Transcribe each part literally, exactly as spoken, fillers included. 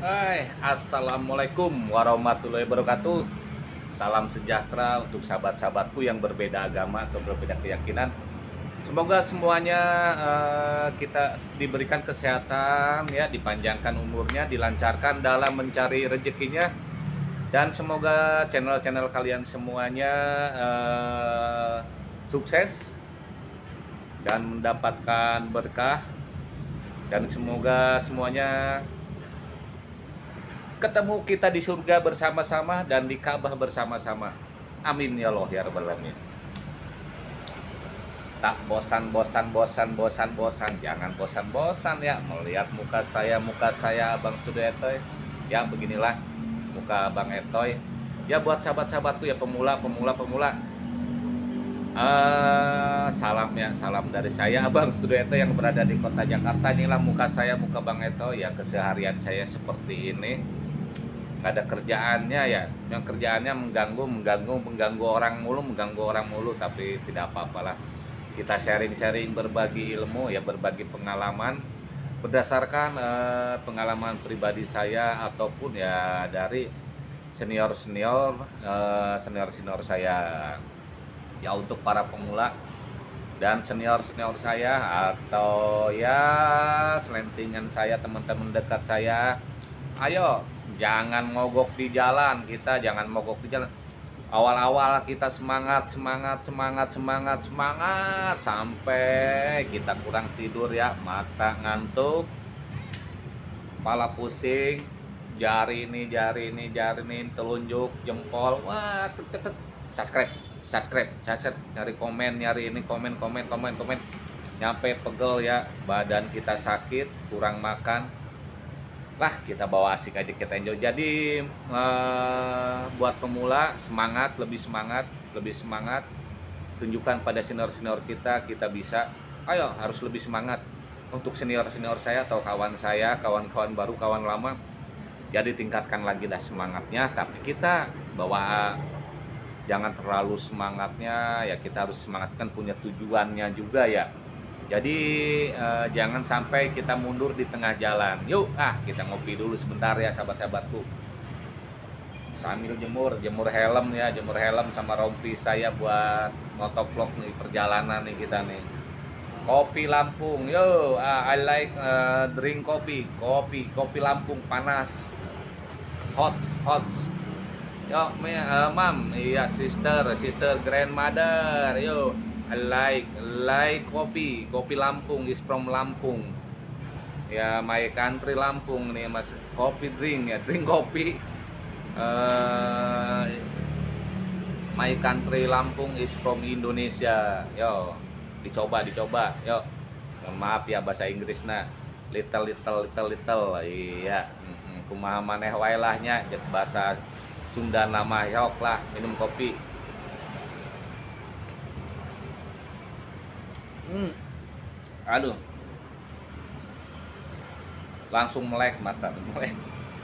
Hai, assalamualaikum warahmatullahi wabarakatuh. Salam sejahtera untuk sahabat-sahabatku yang berbeda agama atau berbeda keyakinan. Semoga semuanya eh, kita diberikan kesehatan, ya, dipanjangkan umurnya, dilancarkan dalam mencari rezekinya, dan semoga channel-channel kalian semuanya eh, sukses dan mendapatkan berkah, dan semoga semuanya ketemu kita di surga bersama-sama dan di Ka'bah bersama-sama. Amin ya Allah ya Rabbal Alamin. Tak bosan, bosan, bosan, bosan, bosan. Jangan bosan-bosan ya melihat muka saya, muka saya Abang Studio Etoy. Ya beginilah muka Abang Etoy. Ya buat sahabat-sahabatku ya, pemula, pemula, pemula. Uh, salam ya, salam dari saya Abang Studio Etoy yang berada di kota Jakarta. Inilah muka saya, muka Bang Etoy ya. Keseharian saya seperti ini. Nggak ada kerjaannya ya, yang kerjaannya mengganggu mengganggu mengganggu orang mulu mengganggu orang mulu tapi tidak apa-apalah, kita sharing-sharing, berbagi ilmu ya, berbagi pengalaman berdasarkan eh, pengalaman pribadi saya ataupun ya dari senior-senior eh, senior-senior saya ya, untuk para pemula dan senior-senior saya atau ya selentingan saya, teman-teman dekat saya. Ayo, jangan mogok di jalan, kita jangan mogok di jalan. Awal-awal kita semangat, semangat, semangat, semangat, semangat sampai kita kurang tidur ya, mata ngantuk, kepala pusing, jari ini, jari ini, jari ini, telunjuk, jempol, wah, tek, tek, tek. subscribe, subscribe, subscribe, nyari komen, nyari ini, komen, komen, komen, komen, nyampe pegel ya, badan kita sakit, kurang makan. Lah, kita bawa asik aja, kita enjoy. Jadi eh, buat pemula, semangat, lebih semangat, lebih semangat. Tunjukkan pada senior-senior kita, kita bisa. Ayo, harus lebih semangat. Untuk senior-senior saya atau kawan saya, kawan-kawan baru, kawan lama, jadi tingkatkan lagi dah semangatnya. Tapi kita bawa, jangan terlalu semangatnya ya, kita harus semangatkan punya tujuannya juga ya. Jadi eh, jangan sampai kita mundur di tengah jalan. Yuk, ah kita ngopi dulu sebentar ya sahabat-sahabatku. Sambil jemur, jemur helm ya, jemur helm sama rompi saya buat motovlog nih, perjalanan nih kita nih. Kopi Lampung, yo, ah, I like uh, drink kopi, kopi, kopi Lampung panas, hot, hot. Yo, me, uh, mam, iya sister, sister grandmother, yo. I like like kopi, kopi Lampung is from Lampung. Ya, my country Lampung nih Mas. Kopi drink ya, drink kopi. Uh, my country Lampung is from Indonesia. Yo, dicoba, dicoba. Yo. Mohon maaf ya bahasa Inggrisnya. Little little little little. Iya, kumaha maneh wae lah nya, bahasa Sunda nama yok lah, minum kopi. Hmm. Aduh, langsung melek mata, melek.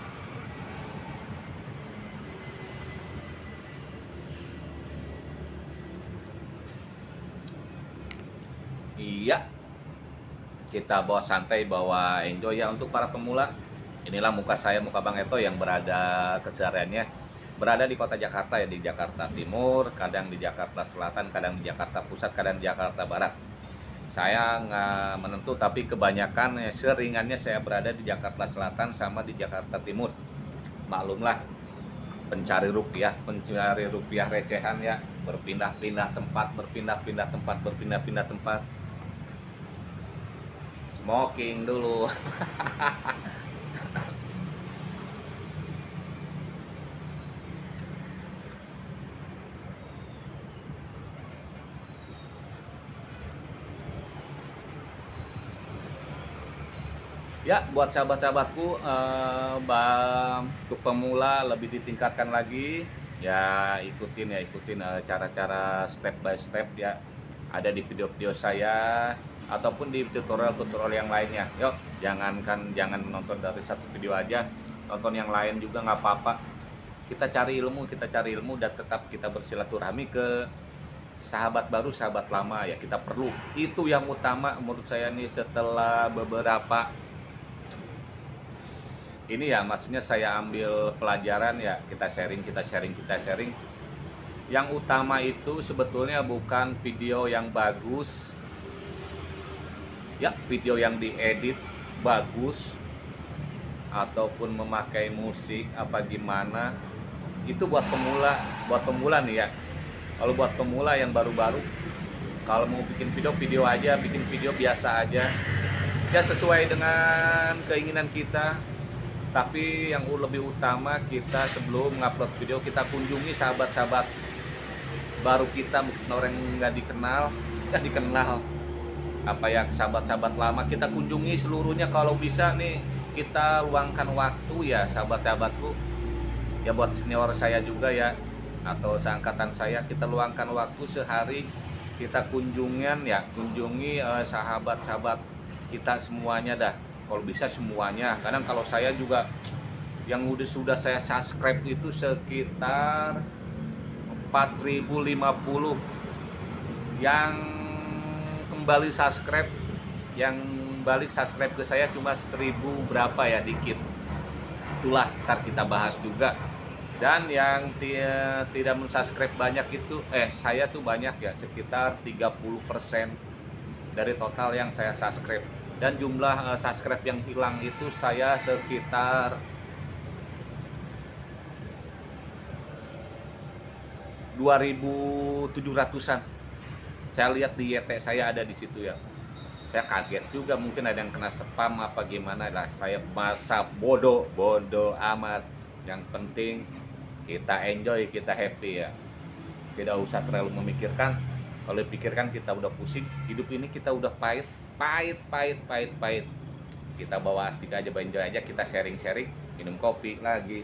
Iya, kita bawa santai, bawa enjoy ya untuk para pemula. Inilah muka saya, muka Bang Eto yang berada kesehariannya berada di kota Jakarta ya, di Jakarta Timur, kadang di Jakarta Selatan, kadang di Jakarta Pusat, kadang di Jakarta Barat. Saya nggak menentu, tapi kebanyakan ya, seringannya saya berada di Jakarta Selatan sama di Jakarta Timur. Maklumlah, pencari rupiah, pencari rupiah recehan ya, berpindah-pindah tempat, berpindah-pindah tempat, berpindah-pindah tempat. Smoking dulu. Ya, buat sahabat-sahabatku, eh, untuk pemula lebih ditingkatkan lagi. Ya, ikutin ya, ikutin eh, cara-cara step by step ya. Ada di video-video saya ataupun di tutorial-tutorial yang lainnya. Yuk, jangankan jangan menonton dari satu video aja, tonton yang lain juga nggak apa-apa. Kita cari ilmu, kita cari ilmu dan tetap kita bersilaturahmi ke sahabat baru, sahabat lama ya, kita perlu. Itu yang utama menurut saya nih, setelah beberapa ini ya maksudnya saya ambil pelajaran ya, kita sharing, kita sharing, kita sharing. Yang utama itu sebetulnya bukan video yang bagus, ya video yang diedit bagus, ataupun memakai musik apa gimana. Itu buat pemula, buat pemula nih ya. Kalau buat pemula yang baru-baru, kalau mau bikin video, video aja, bikin video biasa aja. Ya sesuai dengan keinginan kita. Tapi yang lebih utama kita sebelum ngupload video, kita kunjungi sahabat-sahabat baru kita, meskipun orang nggak dikenal, nggak dikenal apa ya, sahabat-sahabat lama kita kunjungi seluruhnya. Kalau bisa nih kita luangkan waktu ya sahabat-sahabatku, ya buat senior saya juga ya, atau seangkatan saya, kita luangkan waktu sehari, kita kunjungan ya, kunjungi eh, sahabat-sahabat kita semuanya dah, kalau bisa semuanya. Kadang kalau saya juga yang udah sudah saya subscribe itu sekitar empat ribu lima puluh, yang kembali subscribe, yang balik subscribe ke saya cuma seribu berapa ya, dikit. Itulah ntar kita bahas juga. Dan yang tidak mensubscribe banyak itu, eh saya tuh banyak ya, sekitar tiga puluh persen dari total yang saya subscribe. Dan jumlah uh, subscribe yang hilang itu saya sekitar dua ribu tujuh ratusan. Saya lihat di Y T saya ada di situ ya. Saya kaget juga, mungkin ada yang kena spam apa gimana lah. Saya masa bodoh, bodoh amat. Yang penting kita enjoy, kita happy ya. Tidak usah terlalu memikirkan. Kalau dipikirkan kita udah pusing. Hidup ini kita udah pahit, pahit, pahit, pahit, pahit. Kita bawa asik aja, enjoy aja, kita sharing-sharing, minum kopi lagi.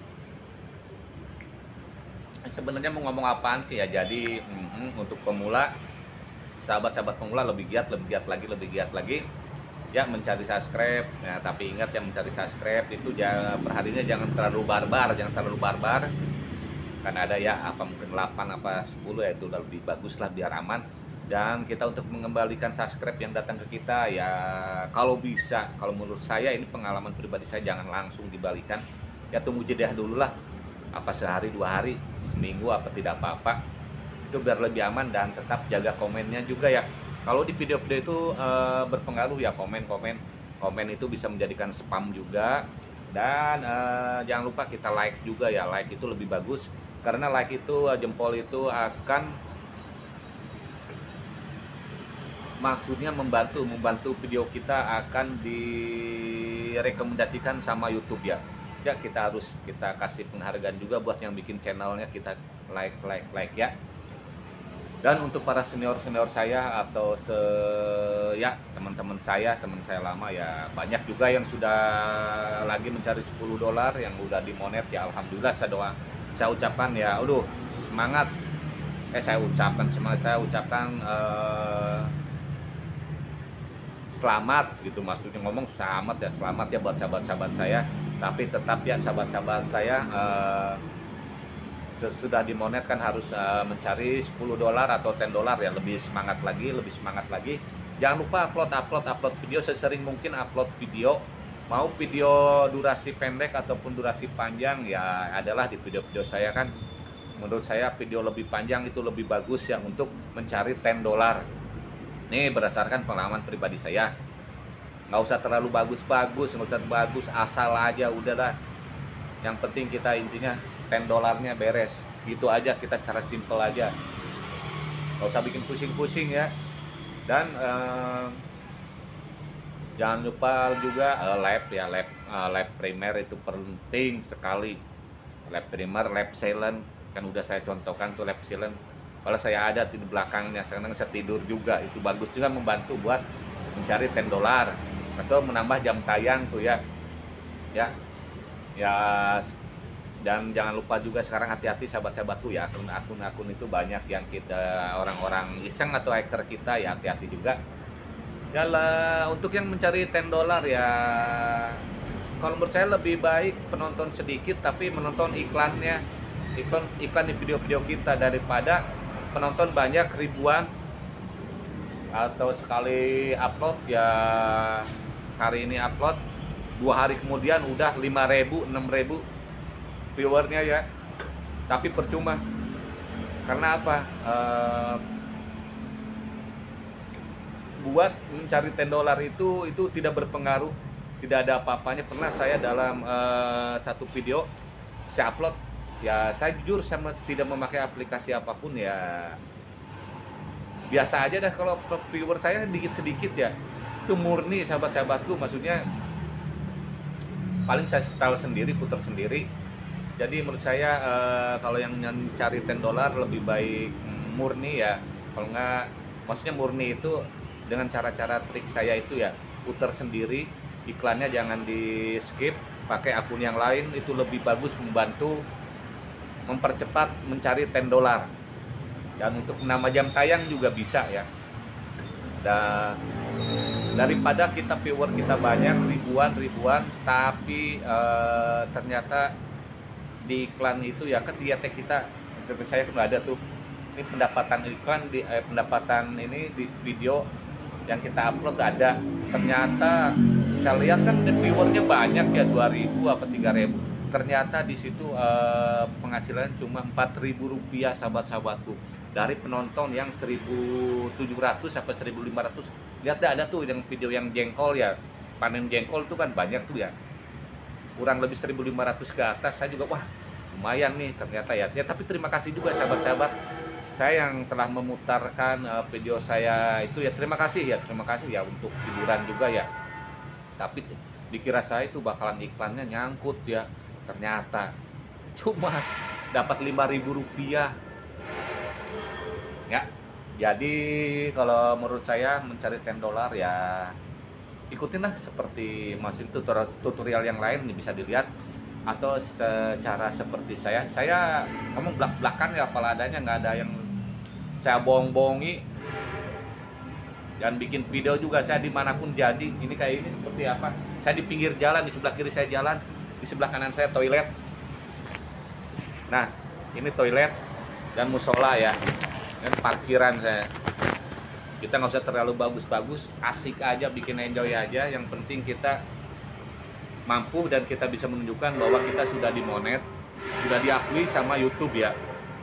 Sebenarnya mau ngomong apaan sih ya? Jadi mm, untuk pemula, sahabat-sahabat pemula lebih giat, lebih giat lagi, lebih giat lagi ya mencari subscribe. Nah, tapi ingat ya, mencari subscribe itu jangan, perharinya jangan terlalu barbar, jangan terlalu barbar. Kan ada ya apa mungkin delapan apa sepuluh ya, itu lebih bagus lah biar aman. Dan kita untuk mengembalikan subscribe yang datang ke kita ya, kalau bisa, kalau menurut saya ini pengalaman pribadi saya, jangan langsung dibalikan ya, tunggu jeda dulu lah, apa sehari dua hari, seminggu apa tidak apa-apa, itu biar lebih aman. Dan tetap jaga komennya juga ya. Kalau di video-video itu e, berpengaruh ya komen-komen, komen itu bisa menjadikan spam juga. Dan e, jangan lupa kita like juga ya, like itu lebih bagus, karena like itu, jempol itu akan maksudnya membantu, membantu video kita akan direkomendasikan sama YouTube ya. Ya kita harus kita kasih penghargaan juga buat yang bikin channelnya, kita like, like, like ya. Dan untuk para senior-senior saya atau se ya teman-teman saya, teman saya lama ya, banyak juga yang sudah lagi mencari sepuluh dolar, yang udah dimonet ya, alhamdulillah. Saya doa, saya ucapkan ya, aduh semangat. Eh saya ucapkan semangat, saya ucapkan eh, selamat gitu, maksudnya ngomong selamat ya, selamat ya buat sahabat-sahabat saya. Tapi tetap ya sahabat-sahabat saya eh, sesudah dimonet kan harus uh, mencari sepuluh dolar atau sepuluh dolar ya, lebih semangat lagi, lebih semangat lagi. Jangan lupa upload upload upload video sesering mungkin, upload video, mau video durasi pendek ataupun durasi panjang ya, adalah di video-video saya kan. Menurut saya video lebih panjang itu lebih bagus ya untuk mencari sepuluh dolar. Ini berdasarkan pengalaman pribadi saya. Nggak usah terlalu bagus-bagus, nggak usah bagus, asal aja udahlah. Yang penting kita intinya sepuluh dolarnya beres, gitu aja, kita secara simple aja, nggak usah bikin pusing-pusing ya. Dan eh, jangan lupa juga eh, lab ya, lab eh, lab primer itu penting sekali. Lab primer, lab silent kan udah saya contohkan tuh, lab silent. Kalau saya ada di belakangnya, sekarang saya tidur juga, itu bagus juga, membantu buat mencari sepuluh dolar atau menambah jam tayang tuh ya, ya, ya. Dan jangan lupa juga sekarang hati-hati sahabat-sahabatku ya, akun-akun itu banyak yang kita orang-orang iseng atau hacker kita ya, hati-hati juga. Ya lah, untuk yang mencari sepuluh dolar ya, kalau menurut saya lebih baik penonton sedikit tapi menonton iklannya, iklan iklan di video-video kita, daripada penonton banyak ribuan atau sekali upload ya, hari ini upload dua hari kemudian udah lima ribu, enam ribu viewernya ya. Tapi percuma. Karena apa? Uh, buat mencari ten dolar itu itu tidak berpengaruh, tidak ada apa-apanya. Pernah saya dalam uh, satu video saya upload, ya saya jujur sama tidak memakai aplikasi apapun ya. Biasa aja dah, kalau viewer saya dikit-sedikit ya. Itu murni sahabat-sahabatku, maksudnya paling saya setel sendiri, putar sendiri. Jadi menurut saya uh, kalau yang cari ten dolar lebih baik murni ya. Kalau nggak, maksudnya murni itu dengan cara-cara trik saya itu ya, putar sendiri, iklannya jangan di skip, pakai akun yang lain, itu lebih bagus, membantu mempercepat mencari ten dolar. Dan untuk nama jam tayang juga bisa ya. Dan daripada kita viewer kita banyak ribuan-ribuan tapi eh, ternyata di iklan itu ya kan dia tag kita, seperti saya kan ada tuh ini pendapatan iklan di eh, pendapatan ini di video yang kita upload ada, ternyata saya lihat kan viewernya banyak ya, dua ribu apa tiga ribu, ternyata di situ eh, penghasilan cuma empat ribu rupiah sahabat-sahabatku, dari penonton yang seribu tujuh ratus sampai seribu lima ratus. Lihat deh, ada tuh yang video yang jengkol ya, panen jengkol tuh kan banyak tuh ya, kurang lebih seribu lima ratus ke atas. Saya juga wah lumayan nih ternyata ya. Ya tapi terima kasih juga sahabat-sahabat saya yang telah memutarkan uh, video saya itu ya, terima kasih ya, terima kasih ya, untuk hiburan juga ya. Tapi dikira saya itu bakalan iklannya nyangkut ya, ternyata cuma dapat lima ribu rupiah ya. Jadi kalau menurut saya mencari ten dolar ya ikutinlah seperti masih tutorial yang lain bisa dilihat, atau secara seperti saya saya kamu belak-belakan ya, apalah adanya, nggak ada yang saya bohong-bohongi. Dan bikin video juga saya dimanapun jadi. Ini kayak ini seperti apa, saya di pinggir jalan, di sebelah kiri saya jalan, di sebelah kanan saya toilet. Nah ini toilet dan musola ya, dan parkiran saya. Kita nggak usah terlalu bagus-bagus, asik aja, bikin enjoy aja. Yang penting kita mampu dan kita bisa menunjukkan bahwa kita sudah dimonet, sudah diakui sama YouTube ya.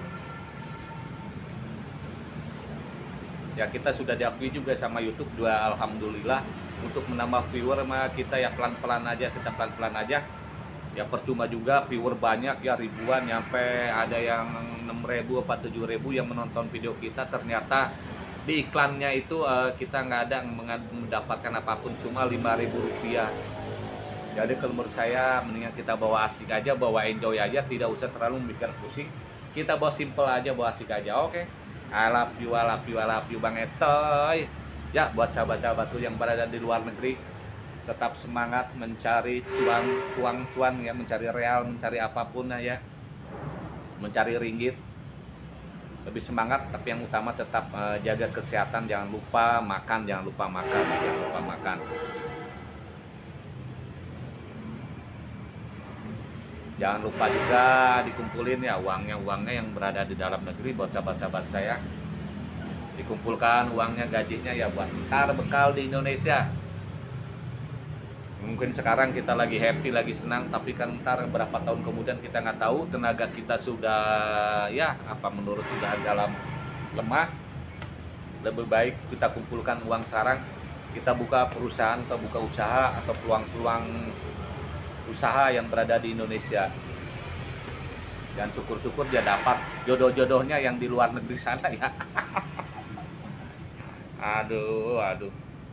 Ya kita sudah diakui juga sama YouTube, dua alhamdulillah. Untuk menambah viewer mah kita ya pelan-pelan aja, kita pelan-pelan aja. Ya percuma juga viewer banyak ya, ribuan, nyampe ada yang enam ribu apa tujuh ribu yang menonton video kita, ternyata di iklannya itu uh, kita nggak ada mendapatkan apapun, cuma lima ribu rupiah. Jadi kalau menurut saya mendingan kita bawa asik aja, bawa enjoy aja, tidak usah terlalu mikir pusing. Kita bawa simple aja, bawa asik aja. Oke. I love you, I love you, I love you Bang Etoy. Ya buat sahabat-sahabatku yang berada di luar negeri, tetap semangat mencari cuan, cuan, cuan ya, mencari real, mencari apapun ya, mencari ringgit. Lebih semangat, tapi yang utama tetap uh, jaga kesehatan, jangan lupa makan, jangan lupa makan, jangan lupa makan. Jangan lupa juga dikumpulin ya uangnya-uangnya yang berada di dalam negeri buat sahabat-sahabat saya. Dikumpulkan uangnya, gajinya ya buat ntar bekal di Indonesia. Mungkin sekarang kita lagi happy, lagi senang, tapi kan ntar berapa tahun kemudian kita nggak tahu, tenaga kita sudah ya apa menurut sudah dalam lemah. Lebih baik kita kumpulkan uang sekarang, kita buka perusahaan atau buka usaha atau peluang-peluang usaha yang berada di Indonesia. Dan syukur-syukur dia dapat jodoh-jodohnya yang di luar negeri sana ya. Aduh, aduh.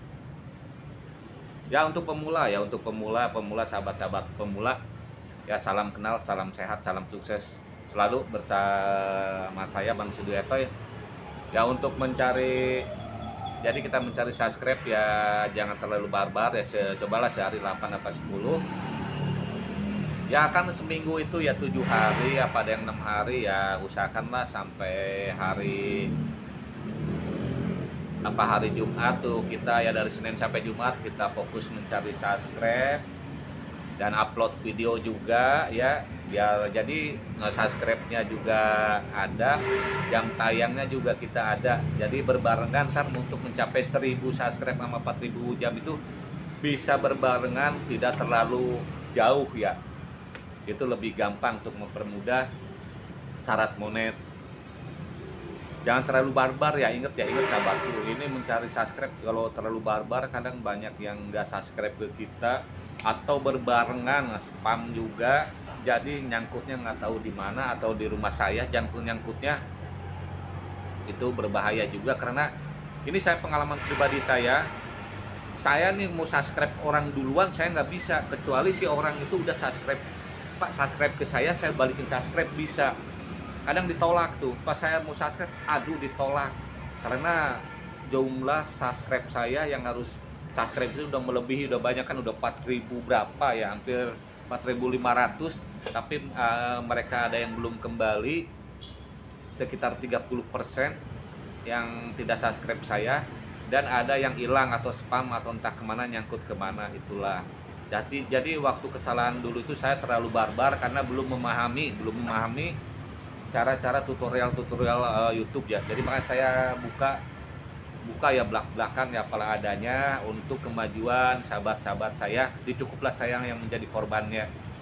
Ya untuk pemula ya, untuk pemula, pemula sahabat-sahabat pemula. Ya salam kenal, salam sehat, salam sukses selalu bersama saya Bang Sudueto ya. Ya untuk mencari, jadi kita mencari subscribe ya jangan terlalu barbar ya, cobalah sehari delapan atau sepuluh. Ya kan seminggu itu ya tujuh hari, apa ada yang enam hari ya, usahakanlah sampai hari apa hari Jumat tuh kita ya, dari Senin sampai Jumat kita fokus mencari subscribe dan upload video juga ya, biar jadi subscribe-nya juga ada, jam tayangnya juga kita ada, jadi berbarengan kan untuk mencapai seribu subscribe sama empat ribu jam itu bisa berbarengan, tidak terlalu jauh ya. Itu lebih gampang untuk mempermudah syarat monet. Jangan terlalu barbar ya, inget ya, inget sahabatku, ini mencari subscribe kalau terlalu barbar kadang banyak yang nggak subscribe ke kita, atau berbarengan spam juga, jadi nyangkutnya nggak tahu di mana, atau di rumah saya jangkut nyangkutnya itu berbahaya juga. Karena ini saya pengalaman pribadi saya, saya nih mau subscribe orang duluan saya nggak bisa, kecuali si orang itu udah subscribe, Pak subscribe ke saya, saya balikin subscribe bisa. Kadang ditolak tuh, pas saya mau subscribe, aduh ditolak, karena jumlah subscribe saya yang harus subscribe itu udah melebihi, udah banyak kan, udah empat ribu berapa ya, hampir empat ribu lima ratus, tapi uh, mereka ada yang belum kembali, sekitar tiga puluh persen yang tidak subscribe saya, dan ada yang hilang atau spam atau entah kemana, nyangkut kemana, itulah. Jadi, jadi waktu kesalahan dulu itu saya terlalu barbar karena belum memahami, belum memahami cara-cara tutorial-tutorial uh, YouTube ya. Jadi makanya saya buka buka ya belak-belakan ya apalah adanya untuk kemajuan sahabat-sahabat saya. Dicukuplah saya yang menjadi korbannya.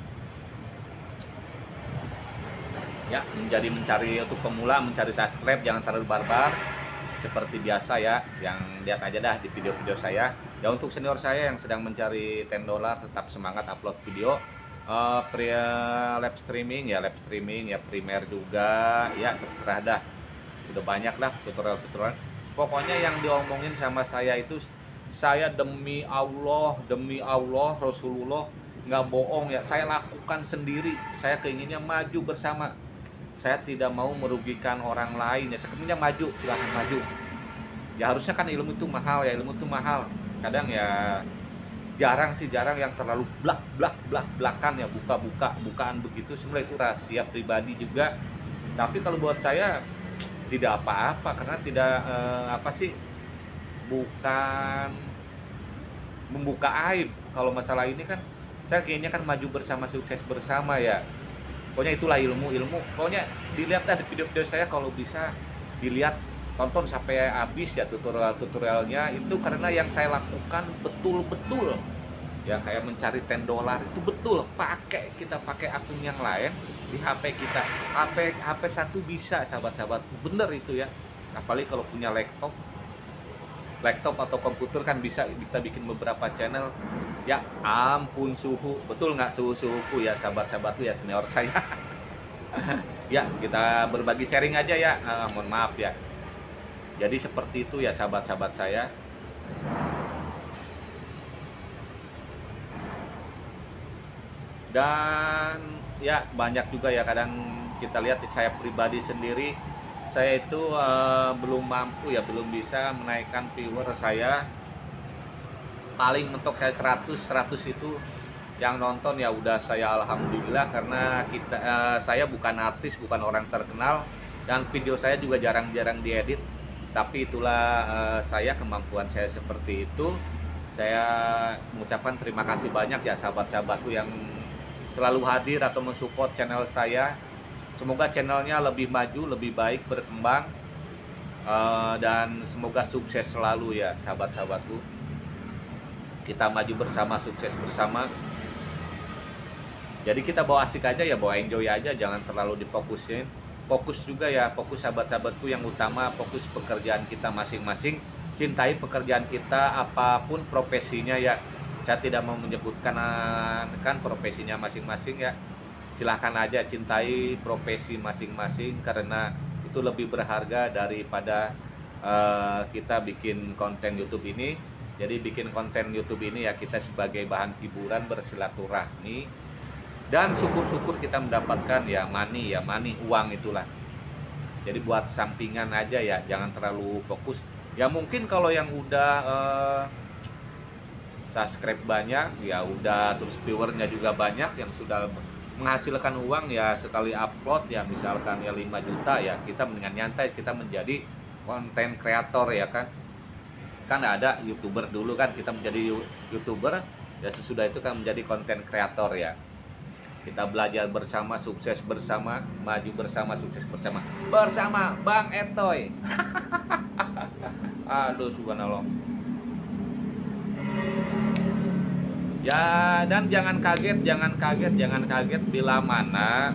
Ya, menjadi mencari untuk pemula, mencari subscribe, jangan terlalu barbar seperti biasa ya. Yang lihat aja dah di video-video saya. Ya untuk senior saya yang sedang mencari ten dolar, tetap semangat upload video. Uh, pria live streaming ya, live streaming ya, primer juga ya, terserah dah, udah banyak lah tutorial-tutorial. Pokoknya yang diomongin sama saya itu, saya demi Allah, demi Allah Rasulullah nggak bohong ya, saya lakukan sendiri. Saya keinginnya maju bersama, saya tidak mau merugikan orang lain ya. Sebenarnya maju, silahkan maju ya. Harusnya kan ilmu itu mahal ya, ilmu itu mahal. Kadang ya jarang sih, jarang yang terlalu blak blak blak blakan ya, buka-buka bukaan begitu. Sebenarnya itu rahasia pribadi juga, tapi kalau buat saya tidak apa-apa, karena tidak eh, apa sih, bukan membuka aib. Kalau masalah ini kan saya kayaknya kan maju bersama, sukses bersama ya. Pokoknya itulah ilmu ilmu pokoknya dilihat dah di video-video saya, kalau bisa dilihat, tonton sampai habis ya tutorial-tutorialnya itu, karena yang saya lakukan betul-betul ya, kayak mencari ten dolar itu betul pakai, kita pakai akun yang lain di H P kita, H P H P satu bisa sahabat-sahabat, bener itu ya. Apalagi kalau punya laptop laptop atau komputer kan bisa kita bikin beberapa channel ya. Ampun suhu, betul nggak suhu-suhuku ya sahabat-sahabatku ya, senior saya. Ya kita berbagi sharing aja ya, ah, mohon maaf ya. Jadi seperti itu ya sahabat-sahabat saya. Dan ya banyak juga ya, kadang kita lihat saya pribadi sendiri, saya itu uh, belum mampu ya, belum bisa menaikkan viewer saya. Paling mentok saya seratus seratus itu yang nonton ya udah saya alhamdulillah, karena kita uh, saya bukan artis, bukan orang terkenal, dan video saya juga jarang-jarang diedit. Tapi itulah uh, saya, kemampuan saya seperti itu. Saya mengucapkan terima kasih banyak ya sahabat-sahabatku yang selalu hadir atau mensupport channel saya. Semoga channelnya lebih maju, lebih baik, berkembang, uh, dan semoga sukses selalu ya sahabat-sahabatku. Kita maju bersama, sukses bersama. Jadi kita bawa asik aja ya, bawa enjoy aja, jangan terlalu difokusin. Fokus juga ya, fokus sahabat-sahabatku yang utama, fokus pekerjaan kita masing-masing. Cintai pekerjaan kita, apapun profesinya ya. Saya tidak mau menyebutkan kan profesinya masing-masing ya. Silahkan aja cintai profesi masing-masing, karena itu lebih berharga daripada uh, kita bikin konten YouTube ini. Jadi bikin konten YouTube ini ya kita sebagai bahan hiburan, bersilaturahmi. Dan syukur-syukur kita mendapatkan ya money, ya money, uang itulah. Jadi buat sampingan aja ya, jangan terlalu fokus. Ya mungkin kalau yang udah uh, subscribe banyak ya udah, terus viewernya juga banyak, yang sudah menghasilkan uang ya, sekali upload ya misalkan ya lima juta ya, kita mendingan nyantai, kita menjadi konten kreator ya kan. Kan ada YouTuber dulu kan, kita menjadi YouTuber ya, sesudah itu kan menjadi konten kreator ya. Kita belajar bersama, sukses bersama, maju bersama, sukses bersama, bersama Bang Etoy. Aduh subhanallah. Ya, dan jangan kaget, jangan kaget, jangan kaget bila mana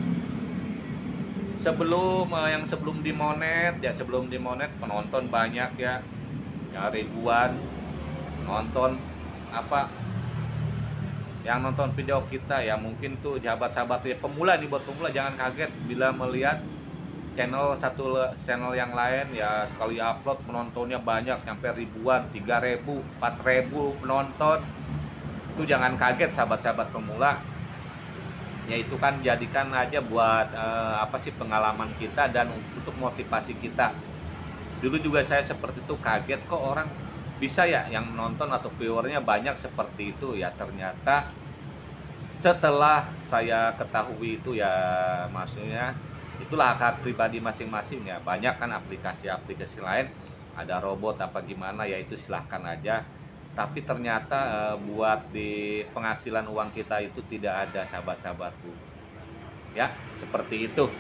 sebelum eh, yang sebelum dimonet ya, sebelum dimonet penonton banyak ya, ya ribuan nonton apa yang nonton video kita ya, mungkin tuh sahabat-sahabat ya pemula nih, buat pemula jangan kaget bila melihat channel satu channel yang lain ya sekali upload penontonnya banyak sampai ribuan, tiga ribu, empat ribu penonton. Itu jangan kaget sahabat-sahabat pemula. Ya itu kan jadikan aja buat eh, apa sih pengalaman kita dan untuk motivasi kita. Dulu juga saya seperti itu, kaget kok orang bisa ya yang nonton atau viewernya banyak seperti itu ya. Ternyata setelah saya ketahui itu ya, maksudnya itulah hak pribadi masing-masing ya. Banyak kan aplikasi-aplikasi lain ada robot apa gimana ya, itu silahkan aja. Tapi ternyata eh, buat di penghasilan uang kita itu tidak ada sahabat-sahabatku ya, seperti itu.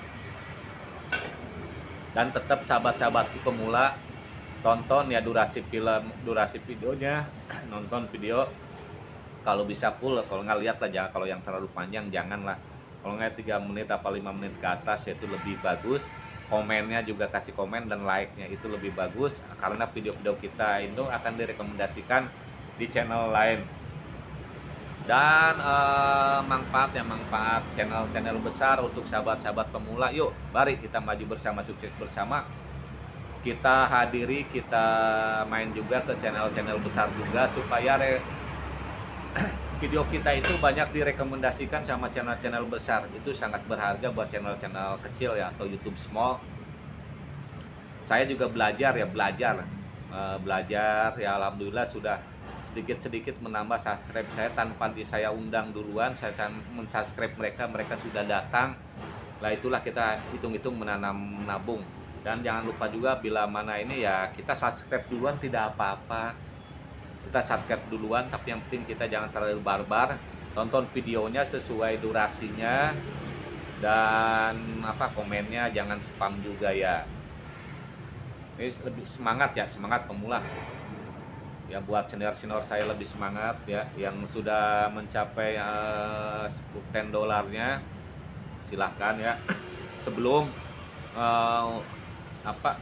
Dan tetap sahabat-sahabatku pemula tonton ya durasi film, durasi videonya, nonton video kalau bisa full, kalau nggak lihat lah, jangan kalau yang terlalu panjang janganlah. Kalau nggak tiga menit apa lima menit ke atas itu lebih bagus. Komennya juga kasih komen dan like-nya itu lebih bagus karena video-video kita itu akan direkomendasikan di channel lain. Dan eh, manfaat ya, manfaat channel-channel besar untuk sahabat-sahabat pemula. Yuk mari kita maju bersama, sukses bersama. Kita hadiri, kita main juga ke channel-channel besar juga supaya re video kita itu banyak direkomendasikan sama channel-channel besar. Itu sangat berharga buat channel-channel kecil ya atau YouTube small. Saya juga belajar ya, belajar uh, belajar ya, alhamdulillah sudah sedikit-sedikit menambah subscribe saya tanpa di saya undang duluan. Saya mensubscribe mereka, mereka sudah datang. Lah itulah kita hitung-hitung menanam menabung. Dan jangan lupa juga bila mana ini ya kita subscribe duluan tidak apa-apa. Kita subscribe duluan, tapi yang penting kita jangan terlalu barbar. Tonton videonya sesuai durasinya dan apa komennya jangan spam juga ya. Ini lebih semangat ya, semangat pemula. Ya buat senior-senior saya lebih semangat ya, yang sudah mencapai uh, sepuluh dolarnya silahkan ya. Sebelum uh, apa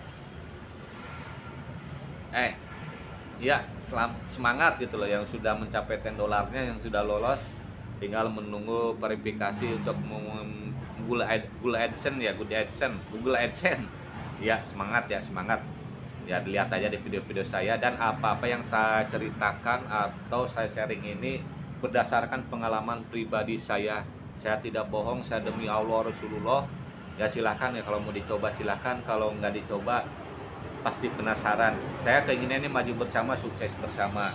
eh ya selam, semangat gitu loh yang sudah mencapai sepuluh dolarnya, yang sudah lolos tinggal menunggu verifikasi untuk Google Ad, Google AdSense ya, Google AdSense, Google AdSense. Ya semangat ya, semangat. Ya dilihat aja di video-video saya, dan apa-apa yang saya ceritakan atau saya sharing ini berdasarkan pengalaman pribadi saya. Saya tidak bohong, saya demi Allah Rasulullah. Ya silahkan ya, kalau mau dicoba silahkan, kalau nggak dicoba pasti penasaran. Saya keinginannya maju bersama, sukses bersama.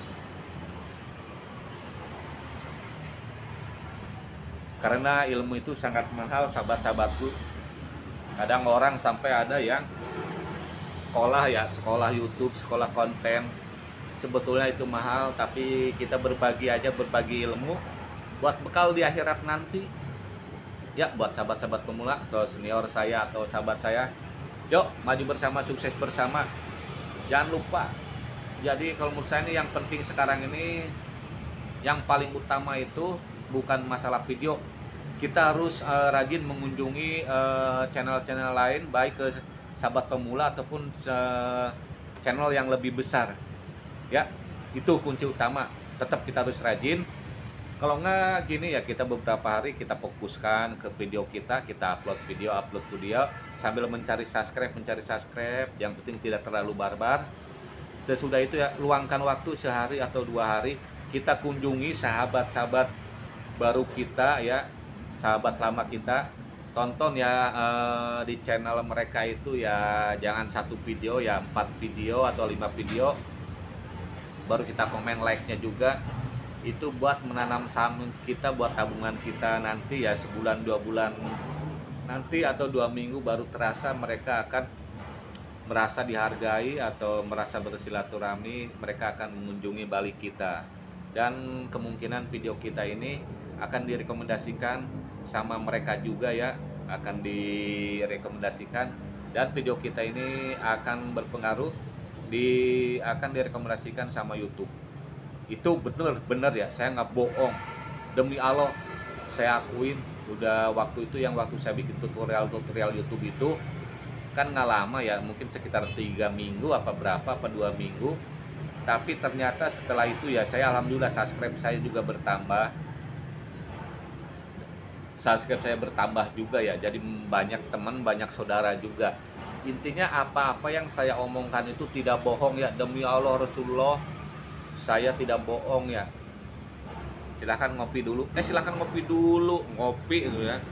Karena ilmu itu sangat mahal sahabat-sahabatku. Kadang orang sampai ada yang sekolah ya, sekolah YouTube, sekolah konten, sebetulnya itu mahal, tapi kita berbagi aja, berbagi ilmu buat bekal di akhirat nanti ya. Buat sahabat-sahabat pemula atau senior saya atau sahabat saya, yuk maju bersama, sukses bersama. Jangan lupa, jadi kalau menurut saya ini yang penting sekarang ini, yang paling utama itu bukan masalah video. Kita harus uh, rajin mengunjungi channel-channel uh, lain, baik ke sahabat pemula ataupun uh, channel yang lebih besar ya. Itu kunci utama, tetap kita harus rajin. Kalau nggak gini ya, kita beberapa hari kita fokuskan ke video kita, kita upload video, upload video sambil mencari subscribe, mencari subscribe. Yang penting tidak terlalu barbar. Sesudah itu ya, luangkan waktu sehari atau dua hari, kita kunjungi sahabat-sahabat baru kita ya, sahabat lama kita. Tonton ya eh, di channel mereka itu ya, jangan satu video ya, empat video atau lima video. Baru kita komen, like-nya juga. Itu buat menanam saham kita, buat tabungan kita nanti ya, sebulan dua bulan nanti atau dua minggu baru terasa mereka akan merasa dihargai atau merasa bersilaturahmi, mereka akan mengunjungi balik kita. Dan kemungkinan video kita ini akan direkomendasikan sama mereka juga ya, akan direkomendasikan, dan video kita ini akan berpengaruh di akan direkomendasikan sama YouTube Itu bener-bener ya, saya nggak bohong. Demi Allah, saya akuin udah waktu itu yang waktu saya bikin tutorial-tutorial YouTube itu kan nggak lama ya, mungkin sekitar tiga minggu apa berapa apa dua minggu. Tapi ternyata setelah itu ya saya alhamdulillah subscribe saya juga bertambah. Subscribe saya bertambah juga ya, jadi banyak teman, banyak saudara juga. Intinya apa-apa yang saya omongkan itu tidak bohong ya, demi Allah Rasulullah saya tidak bohong ya. Silahkan ngopi dulu, eh silahkan ngopi dulu, ngopi gitu ya.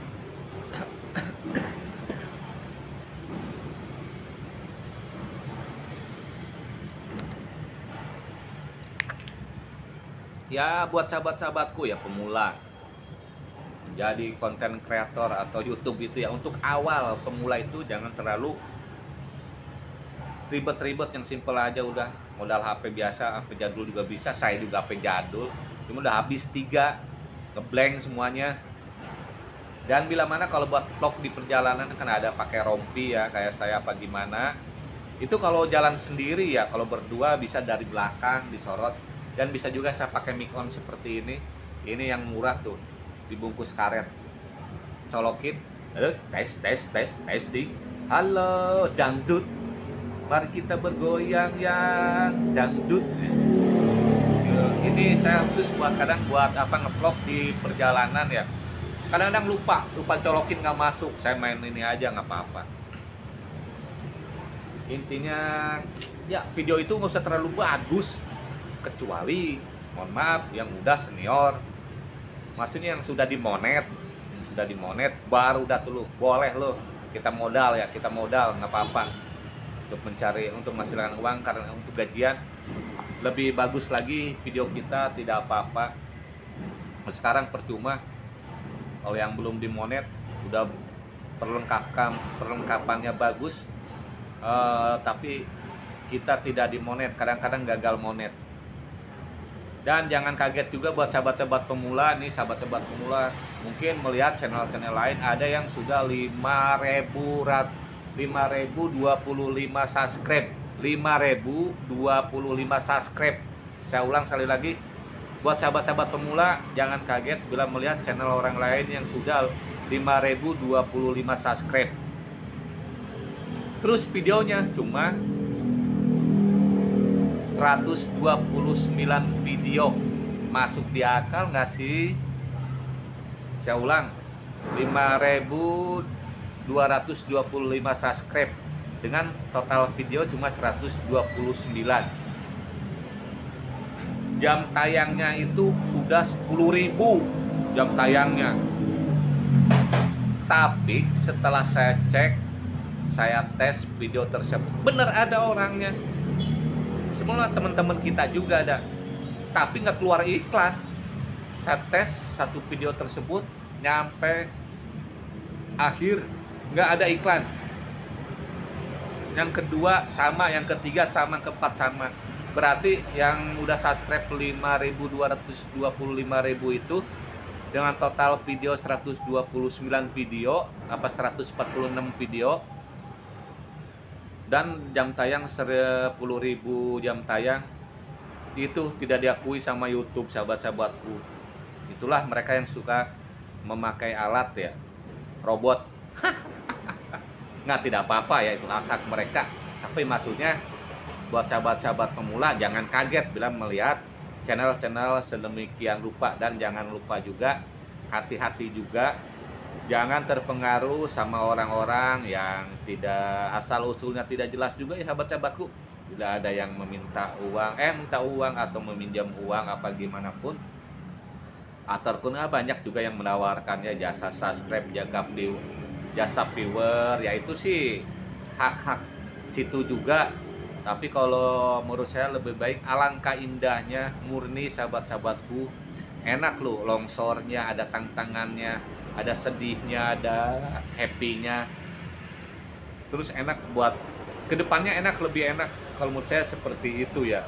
Ya buat sahabat-sahabatku ya pemula, jadi konten kreator atau YouTube itu ya, untuk awal pemula itu jangan terlalu ribet-ribet, yang simple aja udah. Modal H P biasa, H P jadul juga bisa, saya juga H P jadul, cuma udah habis tiga, ngeblank semuanya. Dan bila mana kalau buat vlog di perjalanan kan ada pakai rompi ya, kayak saya apa gimana. Itu kalau jalan sendiri ya, kalau berdua bisa dari belakang disorot. Dan bisa juga saya pakai mic on seperti ini. Ini yang murah tuh, dibungkus karet. Colokin, aduh, tes, tes, tes, testing. Halo, dangdut. Mari kita bergoyang yang dangdut. Ini saya khusus buat kadang buat apa ngevlog di perjalanan ya. Kadang-kadang lupa, lupa colokin nggak masuk. Saya main ini aja nggak apa-apa. Intinya ya video itu nggak usah terlalu bagus, kecuali mohon maaf yang udah senior. Maksudnya yang sudah dimonet, yang sudah dimonet baru udah tuh boleh lo. Kita modal ya, kita modal nggak apa-apa. Untuk mencari, untuk menghasilkan uang, karena untuk gajian lebih bagus lagi video kita tidak apa-apa. Sekarang percuma kalau yang belum dimonet udah perlengkapan perlengkapannya bagus, uh, tapi kita tidak dimonet, kadang-kadang gagal monet. Dan jangan kaget juga buat sahabat-sahabat pemula nih, sahabat-sahabat pemula mungkin melihat channel-channel lain ada yang sudah lima ribu lima ribu dua puluh lima subscribe, lima ribu dua puluh lima subscribe. Saya ulang sekali lagi, buat sahabat-sahabat pemula jangan kaget bila melihat channel orang lain yang sudah lima ribu dua puluh lima subscribe. Terus videonya cuma seratus dua puluh sembilan video. Masuk di akal nggak sih? Saya ulang, lima ribu dua ratus dua puluh lima subscribe dengan total video cuma seratus dua puluh sembilan. Jam tayangnya itu sudah sepuluh ribu jam tayangnya. Tapi setelah saya cek, saya tes video tersebut, bener ada orangnya. Semua teman-teman kita juga ada, tapi nggak keluar iklan. Saya tes satu video tersebut, nyampe akhir nggak ada iklan. Yang kedua sama, yang ketiga sama, keempat sama. Berarti yang udah subscribe lima ribu dua ratus dua puluh lima ribu itu dengan total video seratus dua puluh sembilan video apa seratus empat puluh enam video dan jam tayang sepuluh ribu jam tayang, itu tidak diakui sama YouTube, sahabat-sahabatku. Itulah mereka yang suka memakai alat ya, robot. Nggak, tidak apa-apa ya, itu hak-hak mereka. Tapi maksudnya buat sahabat-sahabat pemula jangan kaget bila melihat channel-channel sedemikian rupa. Dan jangan lupa juga, hati-hati juga, jangan terpengaruh sama orang-orang yang tidak asal-usulnya tidak jelas juga ya sahabat-sahabatku. Bila ada yang meminta uang, eh minta uang atau meminjam uang apa gimana pun, ataupun banyak juga yang menawarkannya jasa subscribe, jaga view, jasa viewer, ya itu sih hak-hak situ juga. Tapi kalau menurut saya lebih baik, alangkah indahnya, murni sahabat-sahabatku, enak loh, longsornya, ada tantangannya, ada sedihnya, ada happy-nya. Terus enak buat kedepannya, enak, lebih enak kalau menurut saya seperti itu ya.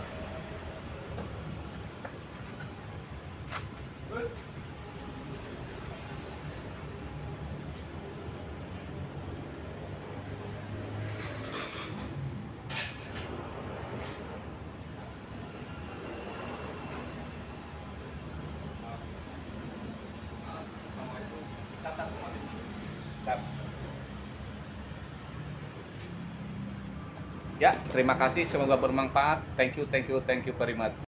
Ya, terima kasih, semoga bermanfaat. Thank you, thank you, thank you very much.